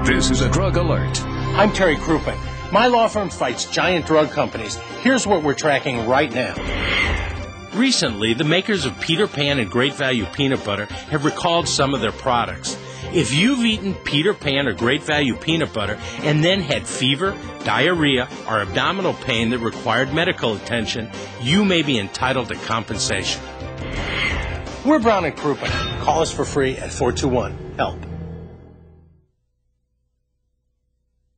This is a drug alert. I'm Terry Crouppen. My law firm fights giant drug companies. Here's what we're tracking right now. Recently, the makers of Peter Pan and Great Value Peanut Butter have recalled some of their products. If you've eaten Peter Pan or Great Value Peanut Butter and then had fever, diarrhea, or abdominal pain that required medical attention, you may be entitled to compensation. We're Brown and Crouppen. Call us for free at 421-HELP.